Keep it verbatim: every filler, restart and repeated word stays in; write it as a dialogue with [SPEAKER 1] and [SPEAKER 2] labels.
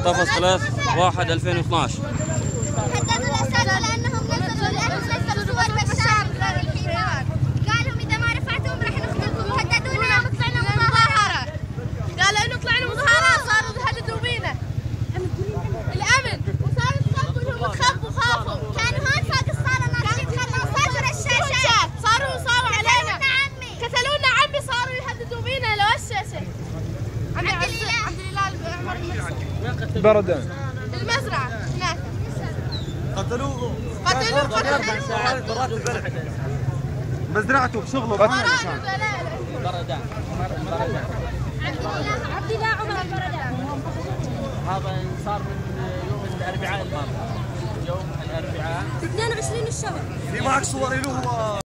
[SPEAKER 1] محتفظ ثلاثة واحد ألفين واثناشر.
[SPEAKER 2] هددوا الأساتذة لأنهم نزلوا الأهل نزلوا صور بشار الحيوان، قالوا إذا ما رفعتهم راح نقتلكم، وهددونا وطلعنا مظاهرة، قالوا إنه طلعنا مظاهرة صاروا يهددوا بينا الأمن، وصاروا يخافوا إنهم تخافوا خافوا، كانوا هون فوق الصالة ناشرين خلاصات رشاشات، صاروا يصاروا علينا، قتلونا عمي، صاروا يهددوا بينا لو الشاشة. عبد الإله عبد الإله
[SPEAKER 3] بردان
[SPEAKER 2] المزرعة هناك
[SPEAKER 4] قتلوه
[SPEAKER 2] قتلوه
[SPEAKER 4] قتلوه مزرعته بشغله
[SPEAKER 2] بردان
[SPEAKER 1] بردان بردان
[SPEAKER 2] عبد الله عمر البردان.
[SPEAKER 1] هذا صار من يوم الأربعاء الماضي، يوم الأربعاء
[SPEAKER 2] اثنين وعشرين الشهر.
[SPEAKER 4] في معك صور له